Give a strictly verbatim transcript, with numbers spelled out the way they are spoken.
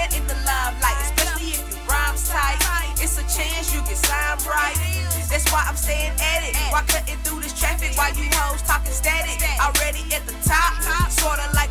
head in the limelight, especially if you rhymes tight. It's a chance you get signed right. That's why I'm staying at it. Why cutting through this traffic while you hoes talking static? Already at the top, sorta like